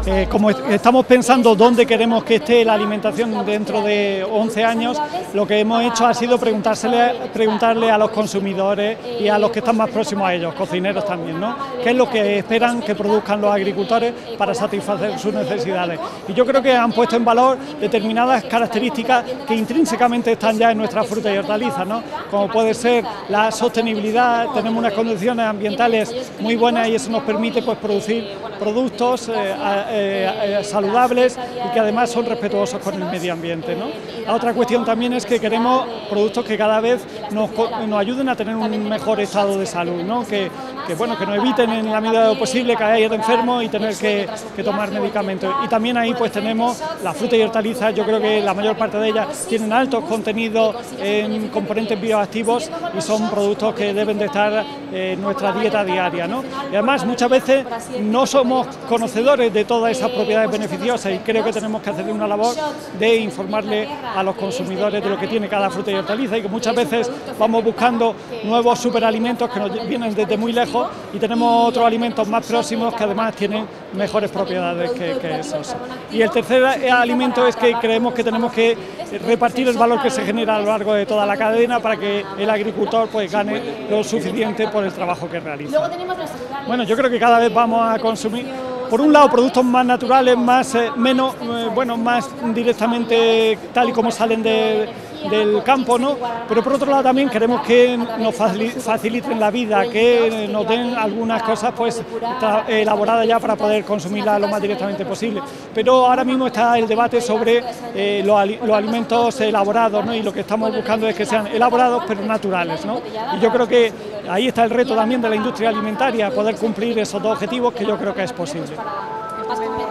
como estamos pensando dónde queremos que esté la alimentación dentro de 11 años, lo que hemos hecho ha sido preguntarle a los consumidores y a los que están más próximos a ellos, cocineros también, ¿no? ¿Qué es lo que esperan que produzcan los agricultores para satisfacer sus necesidades? Y yo creo que han puesto en valor determinadas características que intrínsecamente están ya en nuestras frutas y hortalizas, ¿no? Como puede ser la sostenibilidad, tenemos unas condiciones ambientales muy buenas y eso nos permite pues producir productos saludables y que además son respetuosos con el medio ambiente, ¿no? La otra cuestión también es que queremos productos que cada vez nos ayuden a tener un mejor estado de salud, ¿no? Que nos eviten en la medida de lo posible caer enfermos y tener que tomar medicamentos. Y también ahí pues tenemos las frutas y hortalizas, yo creo que la mayor parte de ellas tienen altos contenidos en componentes bioactivos y son productos que deben de estar en nuestra dieta diaria, ¿no? Y además muchas veces no somos conocedores de todas esas propiedades beneficiosas y creo que tenemos que hacer una labor de informarle a los consumidores de lo que tiene cada fruta y hortaliza y que muchas veces vamos buscando nuevos superalimentos que nos vienen desde muy lejos y tenemos otros alimentos más próximos que además tienen mejores propiedades que esos. Y el tercer alimento es que creemos que tenemos que repartir el valor que se genera a lo largo de toda la cadena para que el agricultor pues gane lo suficiente por el trabajo que realiza. Bueno, yo creo que cada vez vamos a consumir, por un lado, productos más naturales, más directamente tal y como salen del campo, ¿no? Pero por otro lado también queremos que nos faciliten la vida, que nos den algunas cosas pues elaboradas ya para poder consumirlas lo más directamente posible. Pero ahora mismo está el debate sobre los alimentos elaborados, ¿no? Y lo que estamos buscando es que sean elaborados pero naturales, ¿no? Y yo creo que ahí está el reto también de la industria alimentaria, poder cumplir esos dos objetivos que yo creo que es posible.